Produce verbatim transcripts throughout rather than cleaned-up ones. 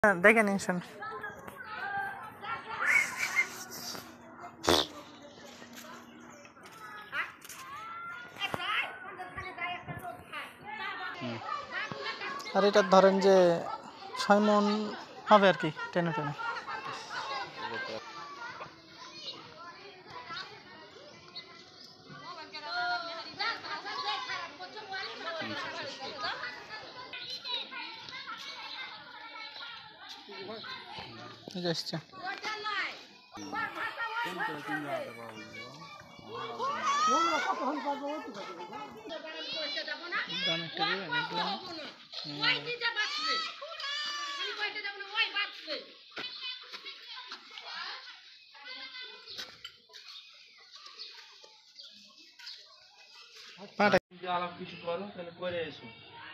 দেখে নিন শুন আর এটা ধরেন যে ছয় মন হবে আর কি টেনে টেনে আসছে কিছু করো তাহলে করে এসো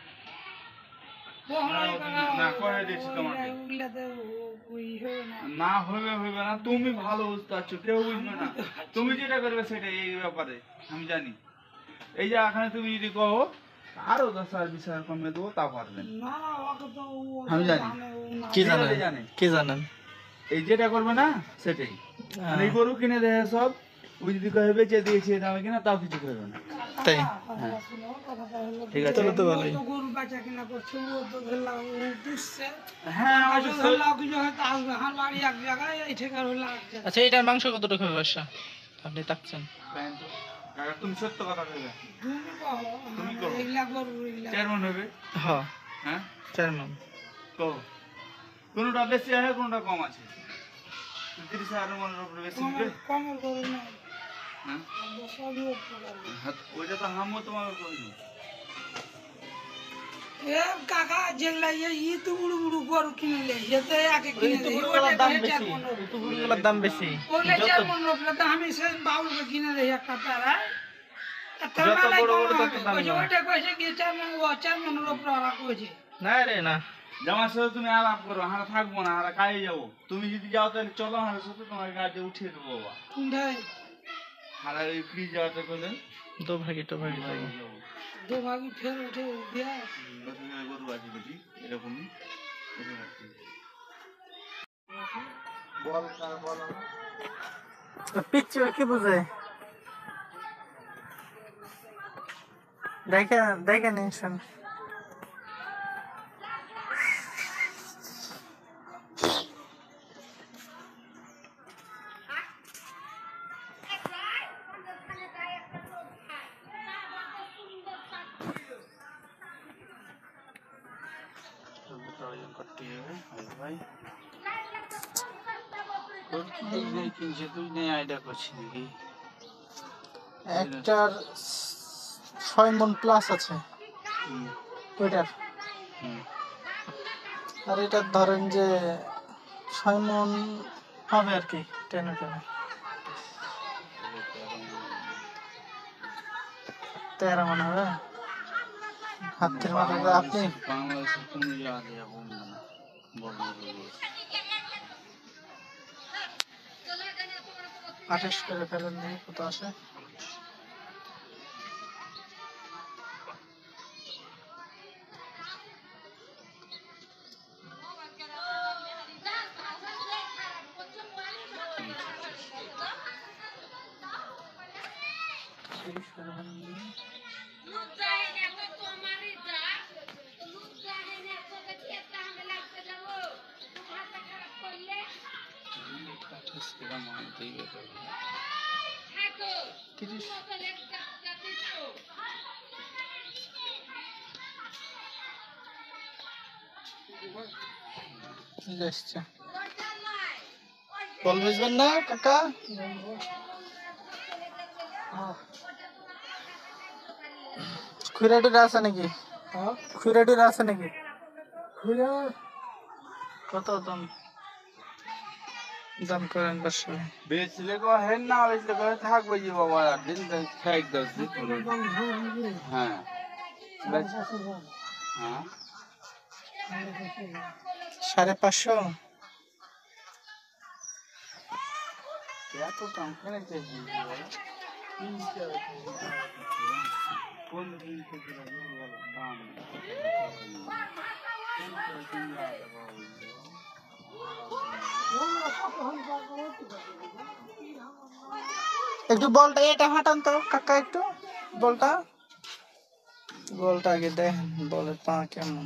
না হবে হবে না তুমি ভালো বুঝতে পারছো কেউ বুঝবে না তুমি যেটা করবে সেটা এই ব্যাপারে আমি জানি এই যে এখানে তুমি যদি কহো আরো দশ হাজার বিশ হাজার কমে দেবো তা পারবেন আমি জানি কি জানেন জানে কি জানেন এই যেটা করবে না সেটাই এই গরু কিনে দেয় সব ওই যদি কহে বেঁচে দিয়েছে দামে কিনা তাও কিছু করবে না তাই ঠিক আছে তো ভালোই গরু বাচ্চা কিনা করছে ও তো ধরলা ও দিচ্ছে হ্যাঁ ধরলা কি যখন আসবে হার বাড়ি এক জায়গায় এই ঠেকার হলো আচ্ছা এটার মাংস কতটুকু হবে বাসা আপনি তাকছেন তুমি সত্য কথা কইবে তুমি কো এগুলা গরু এগুলা চার মন হবে হ্যাঁ হ্যাঁ চার মন কো কোনটা বেশি আছে কোনটা কম আছে ত্রিশ হাজার মনের উপরে বেশি হবে কম গরু না হ্যাঁ সবই উপকার ওইটা তো হামও তোমাকে কইনি এ কাকা যেগুলা ই তো বুড়ু বুড়ু গরু কিনলে যেতে একে কিনে তো গুলোর দাম বেশি তো গুলোর দাম বেশি ওগুলা চার মন রূপে তো আমি সেই বাউলকে কিনে দেই একটা তারা যত বড় বড় তত দাম ওইটা কইছে কি চার মন ও চার মন রূপে ওরা কইছে না রে না জামার সাথে তুমি আলাপ করো আমরা থাকবো না আমরা কাজে যাবো তুমি যদি যাও তাহলে চলো আমার সাথে তোমার গাড়িতে উঠিয়ে দেবো বাবা কোনটাই হারা ওই ফ্রি যাওয়াতে করলেন দো ভাগি তো ভাগি যাই দো ভাগি ফের উঠে দিয়া গরু আছে বুঝি এরকমই বল বল পিচ্ছি কি বুঝে দেখে দেখে নিন শুন করতে হবে ভাই কিনছে তুই নেই আইডিয়া করছি নাকি একটার ছয় মন প্লাস আছে ওইটার আর এটার ধরেন যে ছয় মন হবে আর কি টেনে টেনে তেরো মন হবে হাতের মাথাটা আপনি বাংলাদেশের কোনো জায়গা যাবো না আঠাশ করে ফেলেন দেখি কত আসে তিরিশ আসছে বল বুঝবেন না কাকা খুঁড়াটির আছে নাকি খুঁড়াটির আছে নাকি কত দাম দাম করেন বসে বেচলে কো হেন না বেচলে কো থাকবে জি বাবা দিন খাইক দশ দিন হ্যাঁ হ্যাঁ সাড়ে পাঁচশো এত দাম কেন চাইছি কোন দিন থেকে দাম একটু বলটা এটা হাঁটান তো কাকা, একটু বলটা বলটা আগে দেখেন, বলের পা কেমন।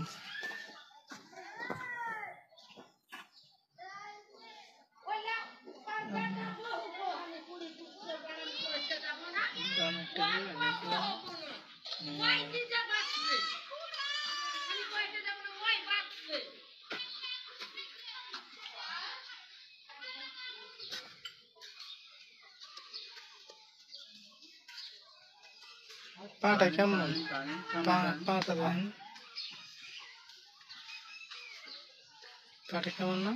পাটা কেমন, পা পাটা দেখেন, পাটা কেমন না?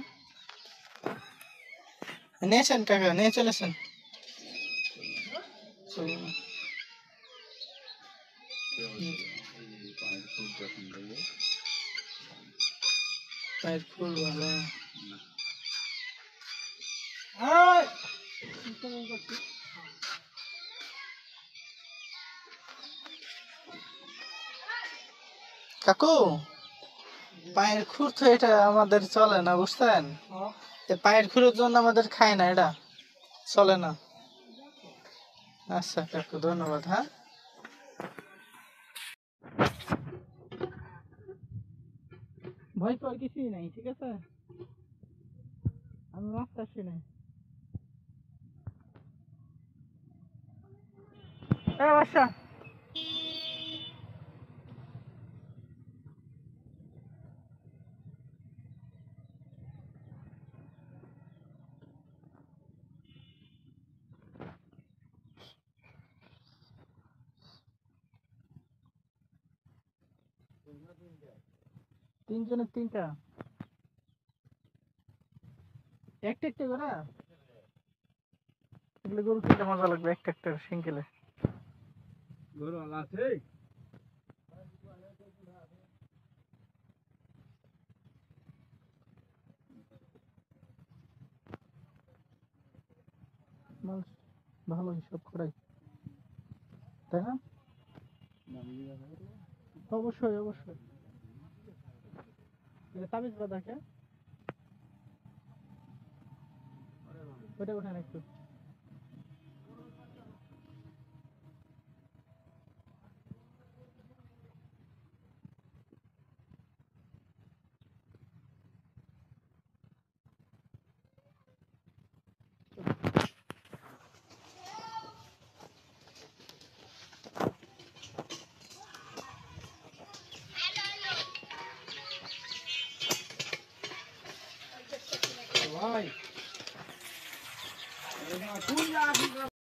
নিয়েছেন কাকা, নিয়ে চলেছেন। পায়ের ফুল ভালো। কাকু, পায়ের খুর তো এটা আমাদের চলে না, বুঝছেন? পায়ের খুরের জন্য আমাদের খায় না, এটা চলে না। আচ্ছা কাকু, ধন্যবাদ। হ্যাঁ, ভয় পাওয়ার কিছুই নাই, ঠিক আছে? আমি মাছটা আসি নাই। এ বাসা, তিনজনের তিনটা, একটা একটা করে এগুলো গরু কিনতে মজা লাগবে, একটা একটা সিঙ্গেলে। গরু আলা আছে। মানুষ ভালো হিসাব করাই, তাই না? অবশ্যই অবশ্যই। তাবিজ বাঁধাকে ওইটা ওঠেন একটু। ভাই